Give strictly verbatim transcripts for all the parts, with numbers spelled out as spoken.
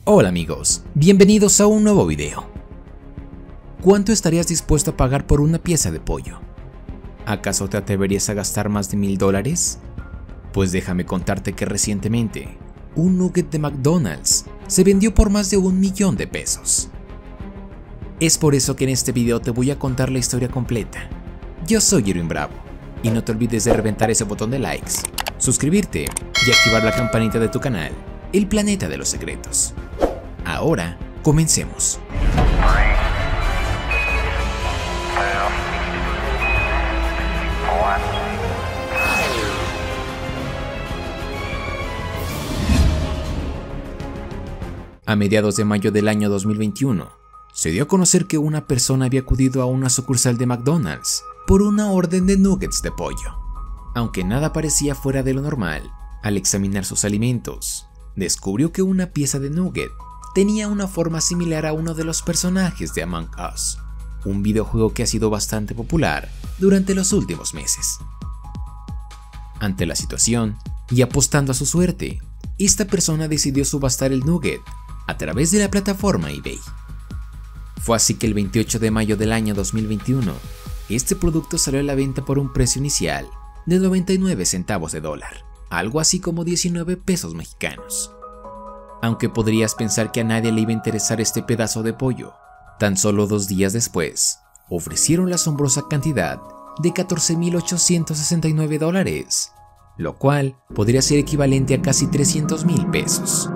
Hola amigos, bienvenidos a un nuevo video. ¿Cuánto estarías dispuesto a pagar por una pieza de pollo? ¿Acaso te atreverías a gastar más de mil dólares? Pues déjame contarte que recientemente, un nugget de McDonald's se vendió por más de un millón de pesos. Es por eso que en este video te voy a contar la historia completa. Yo soy Irwin Bravo, y no te olvides de reventar ese botón de likes, suscribirte y activar la campanita de tu canal, El Planeta de los Secretos. Ahora, comencemos. A mediados de mayo del año dos mil veintiuno, se dio a conocer que una persona había acudido a una sucursal de McDonald's por una orden de nuggets de pollo. Aunque nada parecía fuera de lo normal, al examinar sus alimentos, descubrió que una pieza de nugget tenía una forma similar a uno de los personajes de Among Us, un videojuego que ha sido bastante popular durante los últimos meses. Ante la situación, y apostando a su suerte, esta persona decidió subastar el nugget a través de la plataforma eBay. Fue así que el veintiocho de mayo del año dos mil veintiuno, este producto salió a la venta por un precio inicial de noventa y nueve centavos de dólar, algo así como diecinueve pesos mexicanos. Aunque podrías pensar que a nadie le iba a interesar este pedazo de pollo, tan solo dos días después, ofrecieron la asombrosa cantidad de catorce mil ochocientos sesenta y nueve dólares, lo cual podría ser equivalente a casi trescientos mil pesos.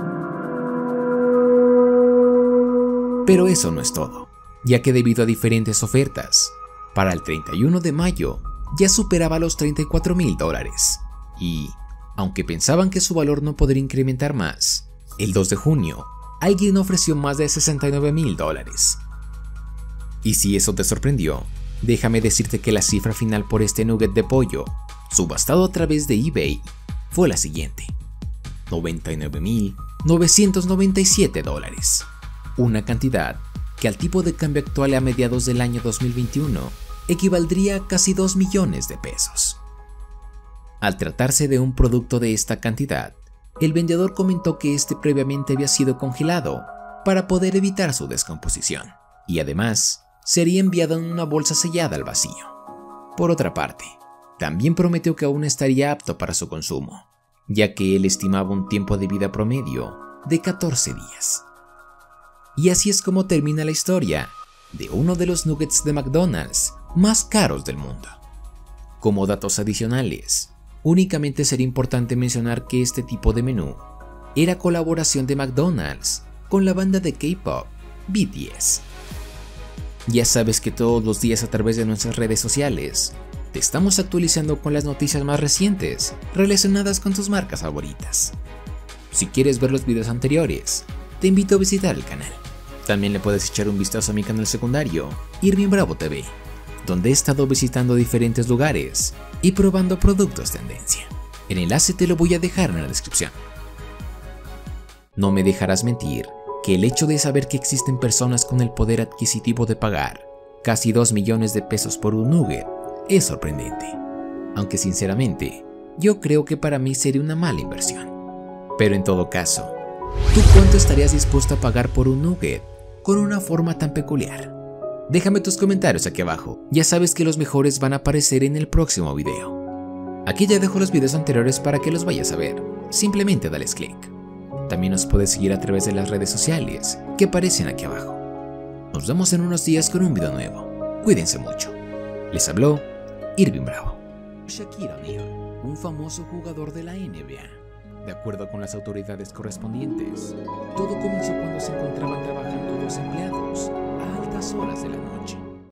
Pero eso no es todo, ya que debido a diferentes ofertas, para el treinta y uno de mayo ya superaba los treinta y cuatro mil dólares, y, aunque pensaban que su valor no podría incrementar más, el dos de junio, alguien ofreció más de sesenta y nueve mil dólares. Y si eso te sorprendió, déjame decirte que la cifra final por este nugget de pollo, subastado a través de eBay, fue la siguiente: noventa y nueve mil novecientos noventa y siete dólares. Una cantidad que al tipo de cambio actual a mediados del año dos mil veintiuno equivaldría a casi dos millones de pesos. Al tratarse de un producto de esta cantidad, el vendedor comentó que este previamente había sido congelado para poder evitar su descomposición, y además sería enviado en una bolsa sellada al vacío. Por otra parte, también prometió que aún estaría apto para su consumo, ya que él estimaba un tiempo de vida promedio de catorce días. Y así es como termina la historia de uno de los nuggets de McDonald's más caros del mundo. Como datos adicionales, únicamente sería importante mencionar que este tipo de menú era colaboración de McDonald's con la banda de K-pop B T S. Ya sabes que todos los días a través de nuestras redes sociales te estamos actualizando con las noticias más recientes relacionadas con tus marcas favoritas. Si quieres ver los videos anteriores, te invito a visitar el canal. También le puedes echar un vistazo a mi canal secundario, Irwin Bravo T V, donde he estado visitando diferentes lugares y probando productos tendencia. El enlace te lo voy a dejar en la descripción. No me dejarás mentir que el hecho de saber que existen personas con el poder adquisitivo de pagar casi dos millones de pesos por un nugget es sorprendente, aunque sinceramente yo creo que para mí sería una mala inversión. Pero en todo caso, ¿tú cuánto estarías dispuesto a pagar por un nugget con una forma tan peculiar? Déjame tus comentarios aquí abajo, ya sabes que los mejores van a aparecer en el próximo video. Aquí ya dejo los videos anteriores para que los vayas a ver, simplemente dales click. También nos puedes seguir a través de las redes sociales que aparecen aquí abajo. Nos vemos en unos días con un video nuevo, cuídense mucho. Les habló Irwin Bravo. Shaquille O'Neal, un famoso jugador de la N B A. De acuerdo con las autoridades correspondientes, todo comenzó cuando se encontraban trabajando dos empleados a altas horas de la noche.